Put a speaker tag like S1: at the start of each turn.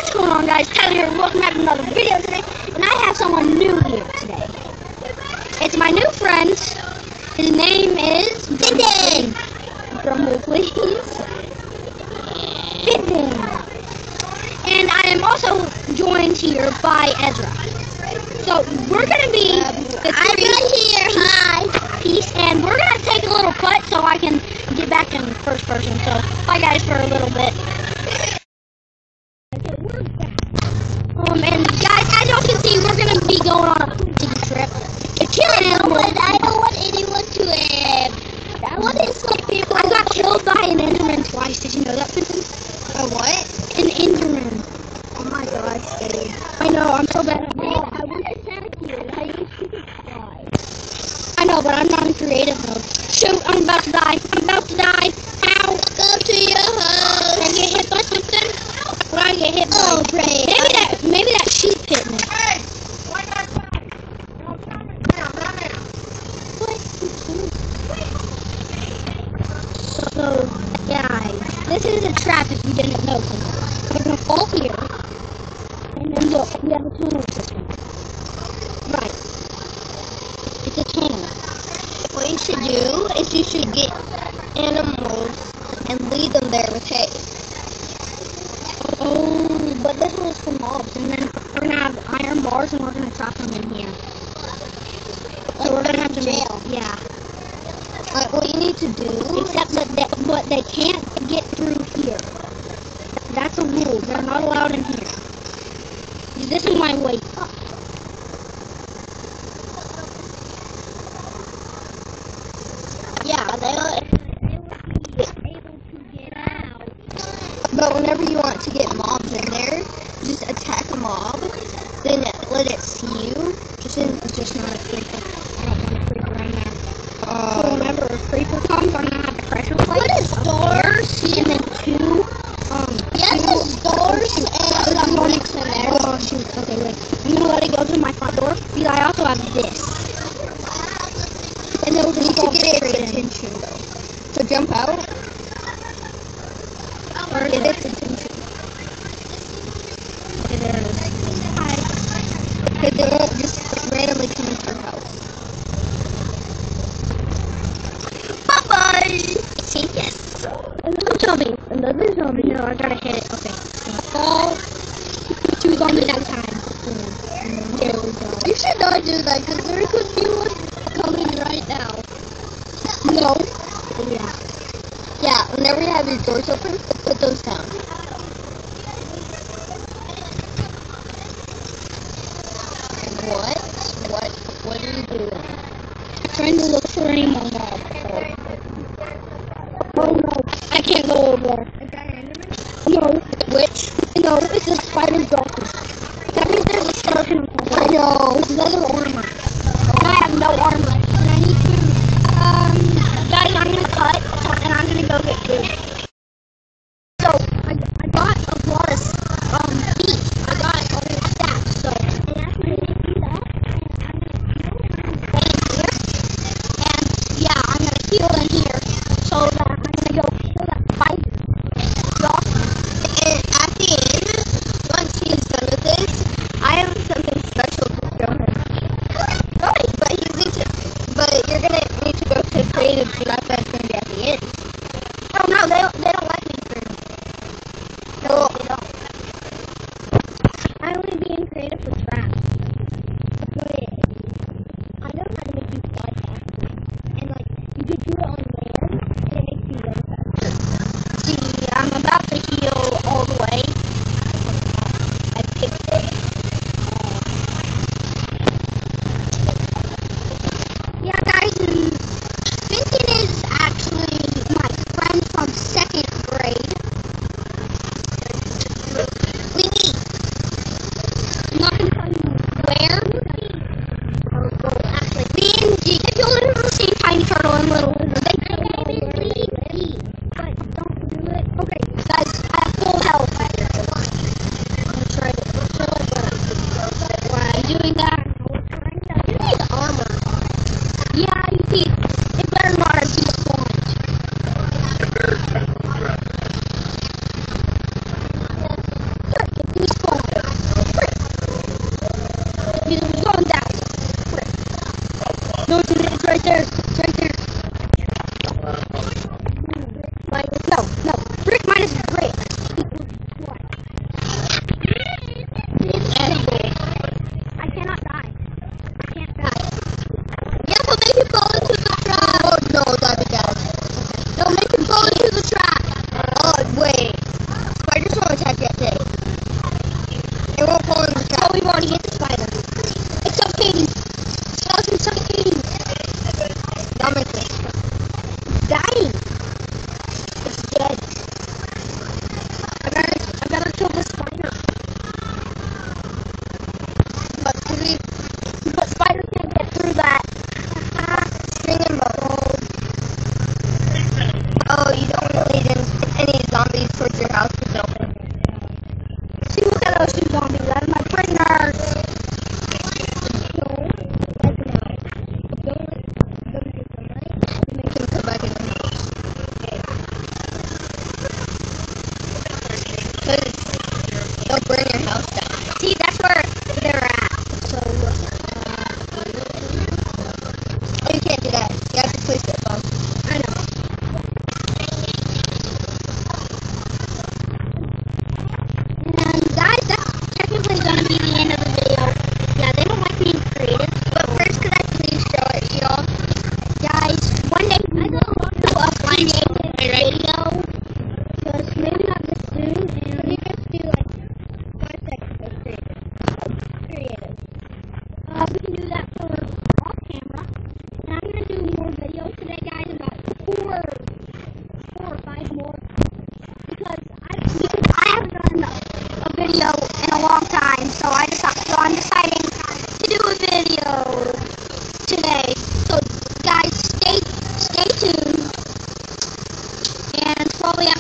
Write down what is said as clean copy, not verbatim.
S1: What's going on, guys? Tyler here. Welcome back to another video today. And I have someone new here today. It's my new friend. His name is Vinden. Drumroll, please. Vinden. And I am also joined here by Ezra. So we're gonna be the
S2: I'm right here. Hi.
S1: Peace, and we're gonna take a little cut so I can get back in first person. So bye, guys, for a little bit. And guys, as y'all can see, we're gonna be going on a big trip.
S2: I don't want anyone to I want to some people.
S1: I got killed by an Enderman twice. Did you know that, Vincent?
S2: A what?
S1: An Enderman.
S2: Oh my gosh, dude.
S1: I know, I'm so bad at
S2: Hey,
S1: that.
S2: I want to attack you. I used to fly.
S1: I know, but I'm not in creative mode. Shoot, I'm about to die. I'm about to die. Ow.
S2: Go to your house.
S1: Did I get hit by something? What did I get hit by?
S2: Oh, great.
S1: Maybe that sheep hit me.
S3: Hey! Why not stop? No, come here.
S1: So, guys, this is a trap if you didn't know. We're gonna fall here, and then look, we have a tunnel system. Right. It's a tunnel.
S2: What you should do is you should get animals and lead them there with hay.
S1: Oh, but this was for mobs, and then we're gonna have iron bars, and we're gonna trap them in here. So we're gonna have to
S2: jail.
S1: Yeah.
S2: Like, what you need to do.
S1: Except that but they can't get through here. That's a rule. They're not allowed in here. This is my way up.
S2: Yeah, they will be able to get out. But whenever you want to get mobs in there, just attack a mob, then let it see you.
S1: Just not a creeper. I don't want a creeper right now. So whenever a creeper comes, I'm gonna have to pressure plate.
S2: What is doors?
S1: And then two.
S2: Yes, there's doors and harmonics in there.
S1: Oh shoot. Okay, wait. I'm gonna let it go to my front door because I also have this. And then we'll
S2: You
S1: just
S2: need
S1: fall
S2: to get its
S1: straight in.
S2: attention though. So jump out.
S1: Or
S2: Get its attention.
S1: Okay, there it is.
S2: Because they won't just randomly come into your house. Bye-bye!
S1: See? Yes. Another zombie. Another zombie. No, I gotta hit it. Okay. Gonna fall. Two zombies at a time. There we go.
S2: You should not do that because there could be one coming right now.
S1: No. Yeah.
S2: Yeah, whenever you have your doors open, put those down. What are you doing?
S1: Trying to look for any more mobs. Oh no. I can't go over there. No.
S2: Which?
S1: No, it's a spider dolphin. That means there's a skeleton.
S2: I know.
S1: It's leather armor. And I have no armor. And I need to, guys, I'm gonna cut, and I'm gonna go get food. So, I got a lot of, beef. I got a lot of that, so, and after I do that, I'm gonna here, and, yeah, I'm gonna heal in here, so that I'm gonna go kill that spider.
S2: And at the end, once he's done with this, I have something special to show him. Right, but you're gonna need to go to creative, so that's why it's gonna be at the end.
S1: Oh no, kill the spider. But spiders can't get through that.
S2: String and bow. Oh, you don't really need any zombies towards your house to go.
S1: See, look at those 2 zombies. That's my prisoners.
S2: Make them come back in the house. Because they'll burn your house down.
S1: See, that's where they're at. So,
S2: Oh, you can't do that. You have to place it above.
S1: I know. And guys, that's technically going to be the end of the video. Yeah, they don't like being creative.
S2: But first, could I please show it to y'all?
S1: Guys, one day we will do a creative video. Just maybe not this soon. And
S2: You just do like 5 seconds of creative. Creative.
S1: we can do that for off camera. And I'm going to do more videos today, guys, about 4 or 5 more. Because I haven't done a video in a long time, so I'm deciding to do a video today. So guys, stay tuned, and probably